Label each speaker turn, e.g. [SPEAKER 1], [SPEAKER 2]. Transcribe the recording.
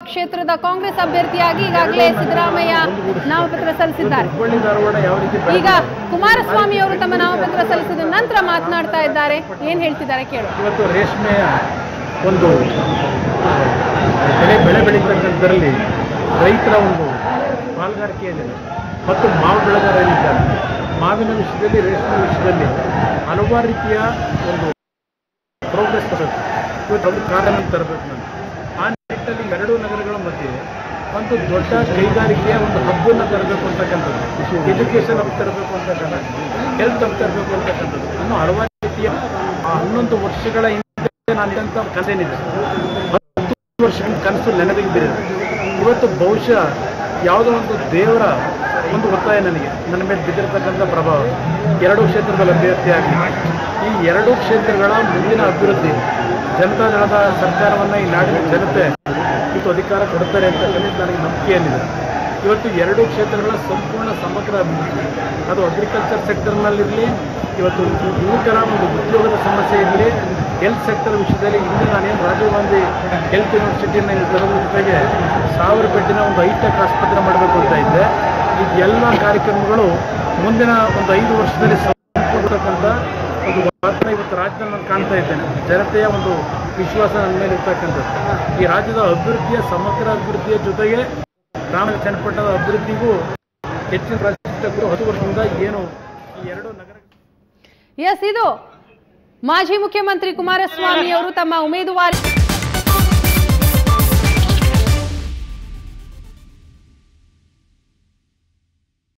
[SPEAKER 1] ಕ್ಷೇತ್ರದ ಕಾಂಗ್ರೆಸ್ ಅಭ್ಯರ್ಥಿಯಾಗಿ ಈಗಾಗಲೇ ಸಿದ್ದರಾಮಯ್ಯ ನಾಮಪತ್ರ ಸಲ್ಲಿಸಿದ್ದಾರೆ. ಈಗ ಕುಮಾರಸ್ವಾಮಿ ಅವರು ತಮ್ಮ ನಾಮಪತ್ರ ಸಲ್ಲಿಸಿದ ನಂತರ ಮಾತನಾಡ್ತಾ ಇದ್ದಾರೆ. ಏನ್ ಹೇಳ್ತಿದ್ದಾರೆ ಕೇಳು.
[SPEAKER 2] ಇವತ್ತು ರೇಷ್ಮೆಯ ಒಂದು ಬೆಳೆ ಬೆಳೀತಕ್ಕಂಥದ್ರಲ್ಲಿ ರೈತರ ಒಂದು ಪಾಲ್ಗಾರಿಕೆ ಏನಿದೆ ಮತ್ತು ಮಾವು ಬೆಳೆಗಾರ ಏನಿದ್ದಾರೆ, ಮಾವಿನ ವಿಷಯದಲ್ಲಿ ರೇಷ್ಮೆ ವಿಷಯದಲ್ಲಿ ಹಲವಾರು ರೀತಿಯ ಒಂದು ಪ್ರೋಗ್ರೆಸ್ ತರಬೇಕು. ಇವತ್ತು ಒಂದು ಕಾರಣ ತರಬೇಕು. ನಾನು ಆ ನಿಟ್ಟಿನಲ್ಲಿ ಎರಡೂ ನಗರಗಳ ಮಧ್ಯೆ ಒಂದು ದೊಡ್ಡ ಕೈಗಾರಿಕೆಯ ಒಂದು ಹಬ್ಬನ್ನು ತರಬೇಕು ಅಂತಕ್ಕಂಥದ್ದು, ಎಜುಕೇಷನ್ ಹಬ್ ತರಬೇಕು ಅಂತಕ್ಕಂಥದ್ದು, ಹೆಲ್ತ್ ಹಬ್ ತರಬೇಕು ಅಂತಕ್ಕಂಥದ್ದು ಇನ್ನೂ ಹಲವಾರು ರೀತಿಯ 11 ವರ್ಷಗಳ ಹಿಂದೆ ನಾನಂತ ಕನಸೇನಿದೆ. 10 ವರ್ಷಗಳ ಕನಸು ನೆನಪಿಗೆ ಬಿದ್ದಿದೆ. ಇವತ್ತು ಬಹುಶಃ ಯಾವುದೋ ಒಂದು ದೇವರ ಒಂದು ಒತ್ತಾಯ ನನಗೆ ನನ್ನ ಮೇಲೆ ಬಿದ್ದಿರತಕ್ಕಂಥ ಪ್ರಭಾವ ಎರಡೂ ಕ್ಷೇತ್ರಗಳ ಅಭ್ಯರ್ಥಿಯಾಗಿ ಈ ಎರಡೂ ಕ್ಷೇತ್ರಗಳ ಮುಂದಿನ ಅಭಿವೃದ್ಧಿ ಜನತಾದಳದ ಸರ್ಕಾರವನ್ನು ಈ ನಾಡಿನ ಜನತೆ ಇವತ್ತು ಅಧಿಕಾರ ಕೊಡ್ತಾರೆ ಅಂತಕ್ಕಂಥ ನನಗೆ ನಂಬಿಕೆಯಲ್ಲಿದೆ. ಇವತ್ತು ಎರಡೂ ಕ್ಷೇತ್ರಗಳ ಸಂಪೂರ್ಣ ಸಮಗ್ರ ಅಭಿವೃದ್ಧಿ, ಅದು ಅಗ್ರಿಕಲ್ಚರ್ ಸೆಕ್ಟರ್ನಲ್ಲಿರಲಿ, ಇವತ್ತು ಯುವಕರ ಒಂದು ಉದ್ಯೋಗದ ಸಮಸ್ಯೆ ಇರಲಿ, ಹೆಲ್ತ್ ಸೆಕ್ಟರ್ ವಿಷಯದಲ್ಲಿ ಇಂದು ನಾನೇನು ರಾಜೀವ್ ಗಾಂಧಿ ಹೆಲ್ತ್ ಯೂನಿವರ್ಸಿಟಿನ ತರೋದ್ರ ಜೊತೆಗೆ 1000 ಬೆಡ್ಡಿನ ಒಂದು ಹೈಟೆಕ್ ಆಸ್ಪತ್ರೆ ಮಾಡಬೇಕು ಅಂತ ಇದ್ದೆ. ಈ ಎಲ್ಲ ಕಾರ್ಯಕ್ರಮಗಳು ಮುಂದಿನ ಒಂದು 5 ವರ್ಷದಲ್ಲಿ ಸಂಪೂರ್ಣತಕ್ಕಂಥ ಒಂದು ವಾರ್ತ ಇವತ್ತು ರಾಜ್ಯದಲ್ಲಿ ನಾನು ಕಾಣ್ತಾ ಇದ್ದೇನೆ. ಜನತೆಯ ಒಂದು ವಿಶ್ವಾಸ ನನ್ನ ಮೇಲೆ ಇರ್ತಕ್ಕಂಥದ್ದು. ಈ ರಾಜ್ಯದ ಅಭಿವೃದ್ಧಿಯ ಸಮಗ್ರ ಅಭಿವೃದ್ಧಿಯ ಜೊತೆಗೆ ಗ್ರಾಮ ಚನ್ನಪಟ್ಟಣದ ಅಭಿವೃದ್ಧಿಗೂ ಹೆಚ್ಚಿನ ಪ್ರಾಶಸ್ತ್ಯಗಳು 10 ವರ್ಷದಿಂದ ಏನು ಈ ಎರಡು ನಗರ.
[SPEAKER 1] ಇದು ಮಾಜಿ ಮುಖ್ಯಮಂತ್ರಿ ಕುಮಾರಸ್ವಾಮಿ ಅವರು ತಮ್ಮ ಉಮೇದುವಾರಿ